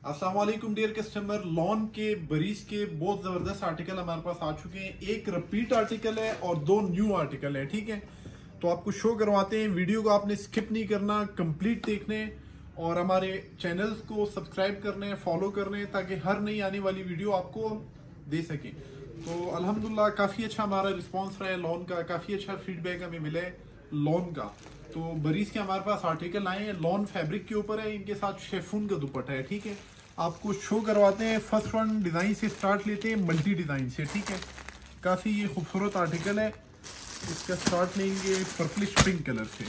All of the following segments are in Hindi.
अस्सलाम वालेकुम डियर कस्टमर। लॉन के बरीज के बहुत ज़बरदस्त आर्टिकल हमारे पास आ चुके हैं। एक रिपीट आर्टिकल है और दो न्यू आर्टिकल है। ठीक है, तो आपको शो करवाते हैं। वीडियो को आपने स्किप नहीं करना, कंप्लीट देखने और हमारे चैनल्स को सब्सक्राइब करने, फॉलो करने, ताकि हर नई आने वाली वीडियो आपको दे सकें। तो अल्हम्दुलिल्लाह काफ़ी अच्छा हमारा रिस्पॉन्स रहा है लॉन का, काफ़ी अच्छा फीडबैक हमें मिला है लॉन का। तो बरीज के हमारे पास आर्टिकल आए हैं, लॉन फैब्रिक के ऊपर है, इनके साथ शेफून का दुपट्टा है। ठीक है, आपको शो करवाते हैं। फर्स्ट वन डिज़ाइन से स्टार्ट लेते हैं, मल्टी डिज़ाइन से। ठीक है, काफ़ी ये खूबसूरत आर्टिकल है। इसका स्टार्ट लेंगे पर्पलिश पिंक कलर से।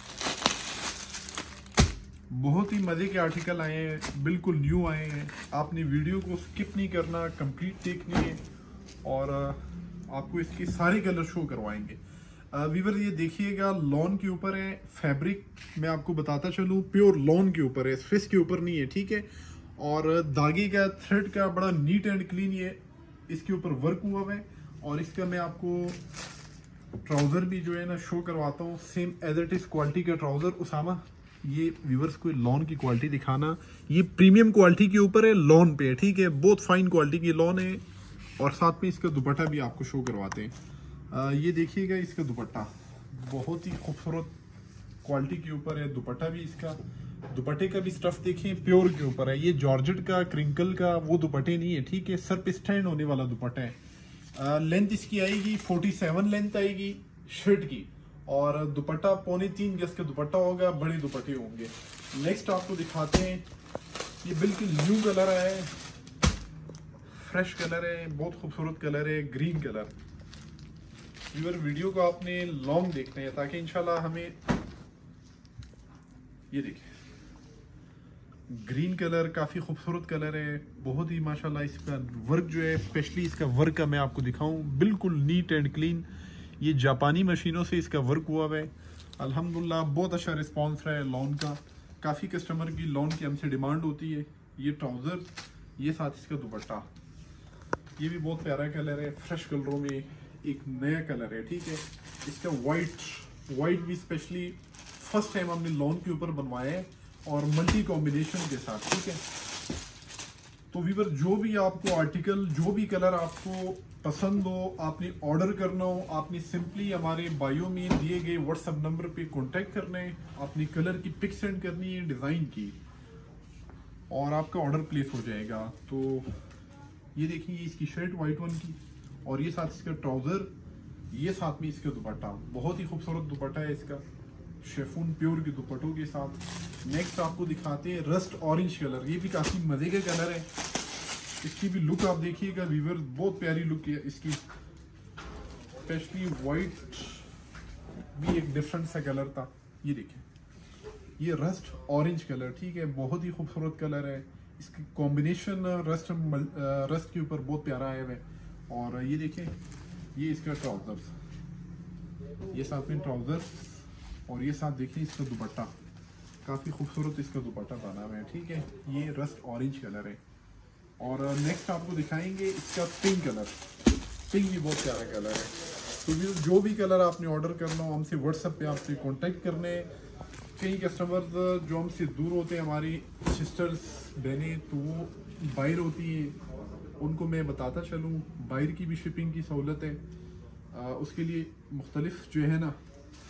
बहुत ही मज़े के आर्टिकल आए हैं, बिल्कुल न्यू आए हैं। आपने वीडियो को स्किप नहीं करना, कंप्लीट देखनी है और आपको इसके सारे कलर शो करवाएंगे। वीवर ये देखिएगा, लॉन के ऊपर है फैब्रिक। मैं आपको बताता चलूँ, प्योर लॉन के ऊपर है, स्विस के ऊपर नहीं है। ठीक है, और धागे का थ्रेड का बड़ा नीट एंड क्लीन ये इसके ऊपर वर्क हुआ है। और इसका मैं आपको ट्राउज़र भी जो है ना शो करवाता हूँ, same as it is quality का ट्राउज़र। उसामा, ये व्यूवर्स को लॉन की क्वालिटी दिखाना। ये प्रीमियम क्वालिटी के ऊपर है, लॉन पे है। ठीक है, बहुत फाइन क्वालिटी की लॉन है। और साथ में इसका दुपट्टा भी आपको शो करवाते हैं। ये देखिएगा, इसका दुपट्टा बहुत ही खूबसूरत क्वालिटी के ऊपर है। दुपट्टा भी इसका, दुपट्टे का भी स्टफ देखें, प्योर के ऊपर है। ये जॉर्जेट का, क्रिंकल का वो दुपट्टे नहीं है। ठीक है, सर पे स्टैंड होने वाला दुपट्टा है। लेंथ इसकी आएगी 47 लेंथ आएगी शर्ट की, और दुपट्टा 3.25 गज का दुपट्टा होगा, बड़े दुपट्टे होंगे। नेक्स्ट आपको दिखाते हैं, ये बिल्कुल न्यू कलर है, फ्रेश कलर है, बहुत खूबसूरत कलर है, ग्रीन कलर। व्यूअर, वीडियो को आपने लॉन्ग देखना है ताकि इंशाल्लाह हमें, ये देखिए ग्रीन कलर, काफ़ी खूबसूरत कलर है। बहुत ही माशाल्लाह इसका वर्क जो है, स्पेशली इसका वर्क का मैं आपको दिखाऊं, बिल्कुल नीट एंड क्लीन। ये जापानी मशीनों से इसका वर्क हुआ है। अल्हम्दुलिल्लाह बहुत अच्छा रिस्पांस रहा है लॉन का। काफ़ी कस्टमर की लॉन की हमसे डिमांड होती है। ये ट्राउज़र, ये साथ इसका दुपट्टा, ये भी बहुत प्यारा कलर है। फ्रेश कलरों में एक नया कलर है। ठीक है, इसका वाइट भी स्पेशली फर्स्ट टाइम हमने लॉन के ऊपर बनवाया है और मल्टी कॉम्बिनेशन के साथ। ठीक है, तो वीवर जो भी आपको आर्टिकल, जो भी कलर आपको पसंद हो, आपने ऑर्डर करना हो, आपने सिंपली हमारे बायो में दिए गए व्हाट्सएप नंबर पे कांटेक्ट करना है। आपने कलर की पिक सेंड करनी है, डिज़ाइन की, और आपका ऑर्डर प्लेस हो जाएगा। तो ये देखिए, इसकी शर्ट वाइट वन की, और ये साथ इसका ट्राउज़र, ये साथ में इसका दुपट्टा। बहुत ही खूबसूरत दुपट्टा है इसका, शेफून प्योर के दुपट्टों के साथ। नेक्स्ट आपको दिखाते हैं रस्ट ऑरेंज कलर। ये भी काफ़ी मज़े का कलर है। इसकी भी लुक आप देखिएगा व्यूअर, बहुत प्यारी लुक है इसकी। स्पेशली वाइट भी एक डिफरेंट सा कलर था। ये देखिए, ये रस्ट ऑरेंज कलर। ठीक है, बहुत ही खूबसूरत कलर है। इसकी कॉम्बिनेशन रस्ट के ऊपर बहुत प्यारा आया है। और ये देखें, ये इसका ट्राउज़र्स, ये साथ में ट्राउज़र्स, और ये साथ देखिए इसका दुपट्टा, काफ़ी खूबसूरत इसका दुपट्टा बना हुआ है। ठीक है, ये रस्ट ऑरेंज कलर है। और नेक्स्ट आपको दिखाएंगे इसका पिंक कलर। पिंक भी बहुत प्यारा कलर है। तो जो भी कलर आपने ऑर्डर करना हो, हमसे व्हाट्सएप पे आपसे कांटेक्ट करने। कई कस्टमर्स जो हमसे दूर होते हैं, हमारी सिस्टर्स बहनें, तो वो बाहर होती हैं, उनको मैं बताता चलूँ, बाहर की भी शिपिंग की सहूलत है। उसके लिए मुख्तलिफ जो है ना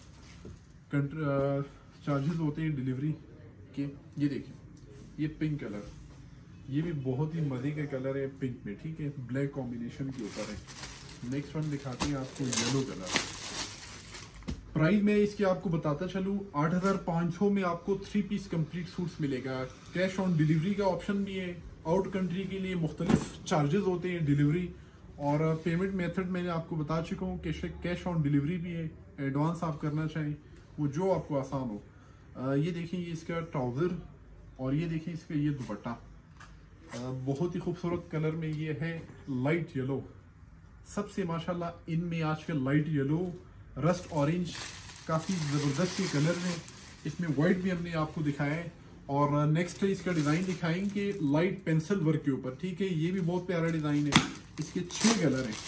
चार्जेस होते हैं डिलीवरी के। ये देखिए, ये पिंक कलर, ये भी बहुत ही मज़े का कलर है पिंक में। ठीक है, ब्लैक कॉम्बिनेशन के ऊपर है। नेक्स्ट वन दिखाते हैं आपको येलो कलर। प्राइस में इसके आपको बताता चलूँ, 8500 में आपको 3 पीस कंप्लीट सूट्स मिलेगा। कैश ऑन डिलीवरी का ऑप्शन भी है। आउट कंट्री के लिए मुख्तलिफ चार्जेस होते हैं डिलीवरी, और पेमेंट मेथड मैंने आपको बता चुका हूँ कि कैश ऑन डिलीवरी भी है। एडवांस आप करना चाहें, वो जो आपको आसान हो। ये देखिए, ये इसका ट्राउज़र, और ये देखिए इसका ये दुपट्टा। बहुत ही खूबसूरत कलर में ये है, लाइट येलो। सबसे माशाल्लाह इनमें आजकल लाइट येलो, रस्ट ऑरेंज, काफ़ी ज़बरदस्त ये कलर हैं। इसमें वाइट भी हमने आपको दिखाया है। और नेक्स्ट इसका डिज़ाइन दिखाएंगे लाइट पेंसिल वर्क के ऊपर। ठीक है, ये भी बहुत प्यारा डिज़ाइन है। इसके 6 कलर हैं।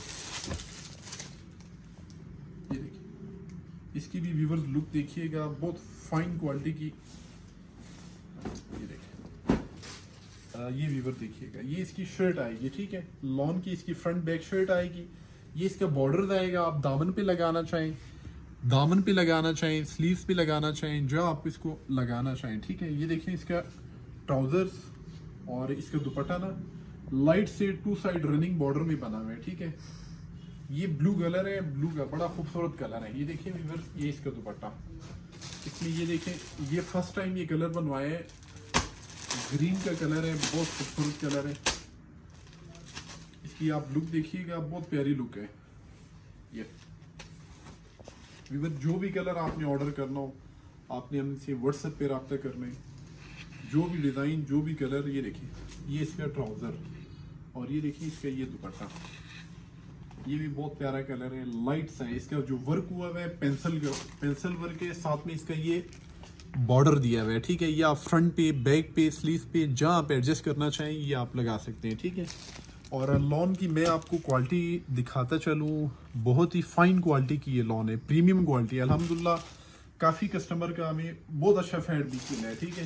ये देखिए, इसकी भी व्यूवर्स लुक देखिएगा, बहुत फाइन क्वालिटी की। ये देखिए, ये वीवर देखिएगा, ये इसकी शर्ट आएगी, ठीक है, लॉन की इसकी फ्रंट बैक शर्ट आएगी। ये इसका बॉर्डर आएगा, आप दामन पे लगाना चाहें, दामन पे लगाना चाहें, स्लीव्स पे लगाना चाहें, जो आप इसको लगाना चाहें, ठीक है। ये देखें इसका ट्राउजर्स और इसका दुपट्टा ना लाइट से 2 साइड रनिंग बॉर्डर में बना हुआ है, ठीक है। ये ब्लू कलर है, ब्लू का बड़ा खूबसूरत कलर है। ये देखिए व्यूअर्स, ये इसका दुपट्टा, इसमें ये देखें, ये फर्स्ट टाइम ये कलर बनवाया है, ग्रीन का कलर है, बहुत खूबसूरत कलर है। इसकी आप लुक देखिएगा, बहुत प्यारी लुक है। ये व्यूअर्स, जो भी कलर आपने ऑर्डर करना हो, आपने हमसे व्हाट्सएप पे रब्ता करना है, जो भी डिज़ाइन, जो भी कलर। ये देखिए, ये इसका ट्राउज़र और ये देखिए इसका ये दुपट्टा, ये भी बहुत प्यारा कलर है, लाइट सा है। इसका जो वर्क हुआ है पेंसिल वर्क है, साथ में इसका ये बॉर्डर दिया हुआ है, ठीक है। ये आप फ्रंट पे, बैक पे, स्लीव पे, जहाँ आप एडजस्ट करना चाहें ये आप लगा सकते हैं, ठीक है। और लॉन की मैं आपको क्वालिटी दिखाता चलूँ, बहुत ही फाइन क्वालिटी की ये लॉन है, प्रीमियम क्वालिटी। अल्हम्दुलिल्लाह काफ़ी कस्टमर का हमें बहुत अच्छा फीडबैक मिला है, ठीक है।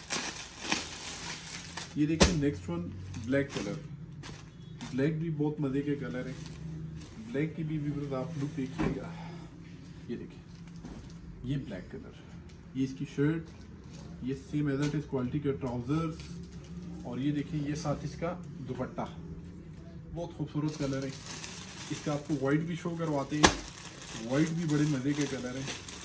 ये देखिए next one, black colour, black भी बहुत मज़े के कलर है। ब्लैक की भी व्यूअर्स आप लुक देखिएगा, ये देखिए, ये ब्लैक कलर, ये इसकी शर्ट, ये same as it is quality के ट्राउजर्स और ये देखिए ये साथ इसका दुपट्टा, बहुत खूबसूरत कलर है। इसका आपको वाइट भी शो करवाते हैं, वाइट भी बड़े मज़े के कलर है।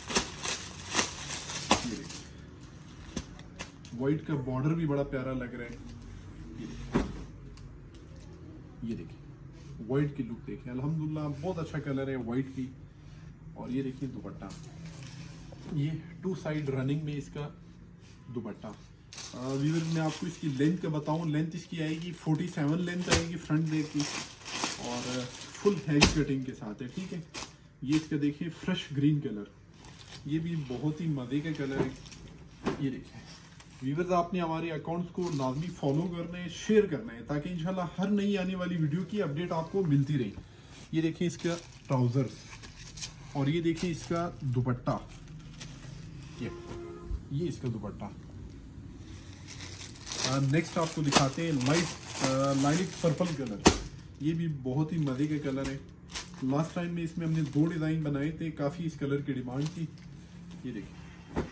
ये देखिए वाइट का बॉर्डर भी बड़ा प्यारा लग रहा है। ये देखिए वाइट की लुक देखिए, अल्हम्दुलिल्लाह बहुत अच्छा कलर है वाइट की। और ये देखिए दुपट्टा, ये 2 साइड रनिंग में इसका दुपट्टा। व्यूअर मैं आपको इसकी लेंथ का बताऊं, लेंथ इसकी आएगी 47 लेंथ आएगी फ्रंट बैक की और फुल हैंड कटिंग के साथ है, ठीक है। ये इसका देखिए फ्रेश ग्रीन कलर, ये भी बहुत ही मज़े का कलर है। ये देखिए व्यूअर्स, आपने हमारे अकाउंट्स को लाजमी फॉलो करना है, शेयर करना है, ताकि इंशाल्लाह हर नई आने वाली वीडियो की अपडेट आपको मिलती रही। ये देखिए इसका ट्राउजर्स और ये देखिए इसका दुपट्टा, ये इसका दुपट्टा। नेक्स्ट आपको दिखाते हैं लाइट पर्पल कलर, ये भी बहुत ही मज़े का कलर है। लास्ट टाइम में इसमें हमने 2 डिज़ाइन बनाए थे, काफ़ी इस कलर की डिमांड थी। ये देखिए,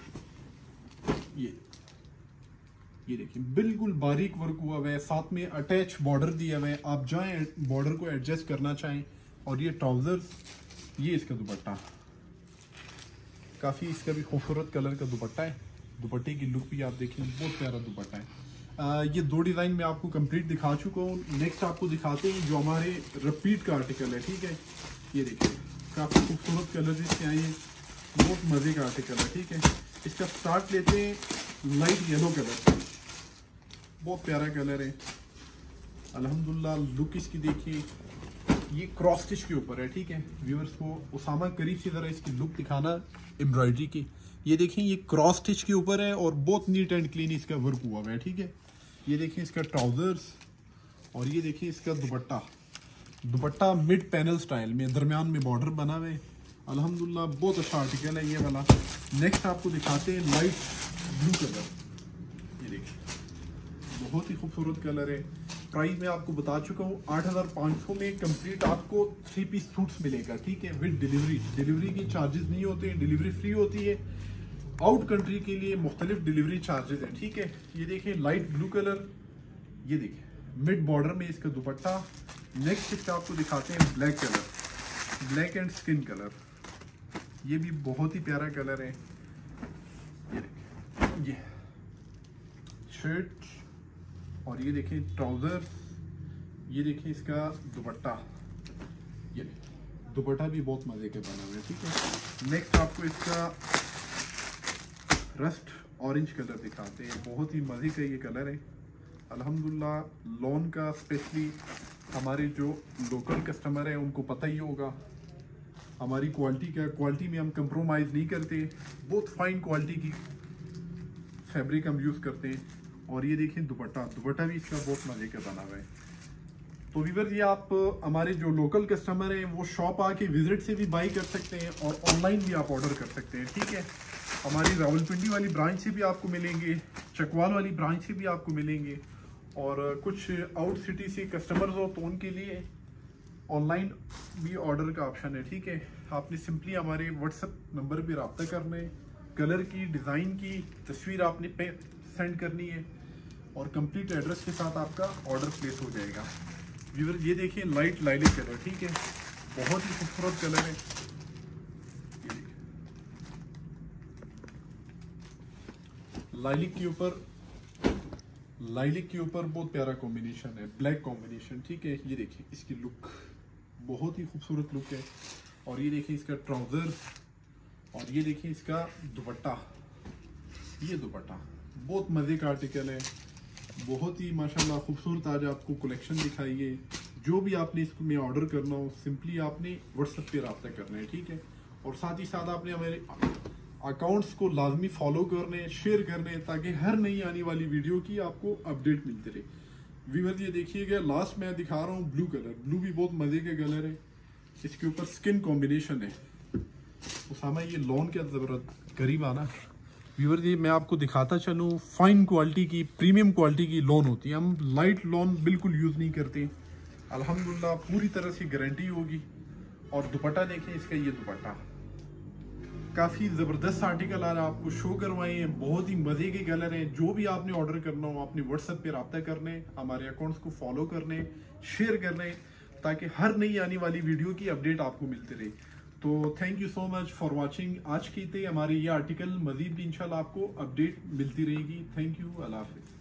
ये देखिए बिल्कुल बारीक वर्क हुआ हुआ है, साथ में अटैच बॉर्डर दिया हुआ है, आप जाएं बॉर्डर को एडजस्ट करना चाहें। और ये ट्राउजर्स, ये इसका दुपट्टा, काफ़ी इसका भी खूबसूरत कलर का दुपट्टा है। दुपट्टे की लुक भी आप देखें, बहुत प्यारा दुपट्टा है। ये 2 डिज़ाइन मैं आपको कंप्लीट दिखा चुका हूँ। नेक्स्ट आपको दिखाते हैं जो हमारे रिपीट का आर्टिकल है, ठीक है। ये देखिए काफ़ी खूबसूरत कलर इसके आए हैं, बहुत मज़े का आर्टिकल है, ठीक है। इसका स्टार्ट लेते हैं लाइट येलो कलर, बहुत प्यारा कलर है। अल्हम्दुलिल्लाह लुक इसकी देखिए, ये क्रॉस स्टिच के ऊपर है, ठीक है। व्यूअर्स को उसामा करीब से ज़रा इसकी लुक दिखाना एम्ब्रॉयडरी की। ये देखें ये क्रॉस स्टिच के ऊपर है और बहुत नीट एंड क्लीन इसका वर्क हुआ हुआ है, ठीक है। ये देखें इसका ट्राउजर्स और ये देखें इसका dupatta, dupatta mid panel style में, दरमियान में बॉर्डर बना हुआ है। अल्हम्दुलिल्लाह बहुत अच्छा आर्टिकल है ये वाला। नेक्स्ट आपको दिखाते हैं लाइट ब्लू कलर, ये देखिए बहुत ही खूबसूरत कलर है। प्राइस मैं आपको बता चुका हूँ, 8500 में कंप्लीट आपको 3 पीस सूट्स मिलेगा, ठीक है, विद डिलीवरी। डिलीवरी की चार्जेस नहीं होते, डिलीवरी फ्री होती है। आउट कंट्री के लिए मुख्तलिफ डिलीवरी चार्जेस हैं, ठीक है। ये देखें लाइट ब्लू कलर, ये देखिए मिड बॉर्डर में इसका दुपट्टा। नेक्स्ट इसका आपको दिखाते हैं black colour, black and skin colour, ये भी बहुत ही प्यारा कलर है। ये देखिए ये शर्ट और ये देखिए ट्राउजर, ये देखिए इसका दुपट्टा, ये दुपट्टा भी बहुत मजे के बना हुए हैं, ठीक है। नेक्स्ट आपको इसका रस्ट ऑरेंज कलर दिखाते हैं, बहुत ही मजे का ये कलर है। अल्हम्दुलिल्लाह लॉन का स्पेशली हमारे जो लोकल कस्टमर हैं उनको पता ही होगा हमारी क्वालिटी में हम कंप्रोमाइज़ नहीं करते, बहुत फाइन क्वालिटी की फैब्रिक हम यूज़ करते हैं। और ये देखिए दुपट्टा भी इसका बहुत मजे का बना हुआ है। तो व्यूअर्स ये आप हमारे जो लोकल कस्टमर हैं वो शॉप आके विजिट से भी बाई कर सकते हैं और ऑनलाइन भी आप ऑर्डर कर सकते हैं, ठीक है। हमारी रावलपिंडी वाली ब्रांच से भी आपको मिलेंगे, चकवाल वाली ब्रांच से भी आपको मिलेंगे और कुछ आउट सिटी से कस्टमर्स हो तो उनके लिए ऑनलाइन भी ऑर्डर का ऑप्शन है। ठीक है, आपने सिंपली हमारे व्हाट्सएप नंबर पे रब्ता करना है, कलर की डिज़ाइन की तस्वीर आपने पे सेंड करनी है और कंप्लीट एड्रेस के साथ आपका ऑर्डर प्लेस हो जाएगा। व्यूअर ये देखिए लाइट लाइलिक कलर, ठीक है, बहुत ही खूबसूरत कलर है। लाइलिक के ऊपर बहुत प्यारा कॉम्बिनेशन है, ब्लैक कॉम्बिनेशन। ठीक है, ये देखिए इसकी लुक बहुत ही खूबसूरत लुक है। और ये देखिए इसका ट्राउज़र और ये देखिए इसका दुपट्टा। ये दुपट्टा बहुत मज़े का आर्टिकल है, बहुत ही माशाल्लाह खूबसूरत। आज आपको कलेक्शन दिखाइए। जो भी आपने इसमें ऑर्डर करना हो सिंपली आपने व्हाट्सएप पे रब्ता करना है। ठीक है, और साथ ही साथ आपने हमारे अकाउंट्स को लाजमी फॉलो करने, शेयर करने, ताकि हर नई आने वाली वीडियो की आपको अपडेट मिलती रहे। व्यूअर्स ये देखिएगा, लास्ट मैं दिखा रहा हूँ ब्लू कलर। ब्लू भी बहुत मज़े का कलर है, इसके ऊपर स्किन कॉम्बिनेशन है। उसामा ये लॉन क्या ज़बरदस्त करीब आना। व्यूअर्स ये मैं आपको दिखाता चलूँ, फाइन क्वालिटी की, प्रीमियम क्वालिटी की लॉन होती है। हम लाइट लॉन बिल्कुल यूज़ नहीं करते। अल्हम्दुलिल्लाह पूरी तरह से गारंटी होगी। और दुपट्टा देखें इसका, ये दुपट्टा काफ़ी ज़बरदस्त आर्टिकल आ रहा है, आपको शो करवाए हैं। बहुत ही मज़े के कलर हैं। जो भी आपने ऑर्डर करना हो अपने व्हाट्सएप पे रब्ता करने, हमारे अकाउंट्स को फॉलो करने, शेयर करने, ताकि हर नई आने वाली वीडियो की अपडेट आपको मिलती रहे। तो thank you so much for watching. आज की थे हमारे ये आर्टिकल, मज़ीद भी इंशाल्लाह आपको अपडेट मिलती रहेगी। थैंक यू, अल्लाह हाफ़िज़।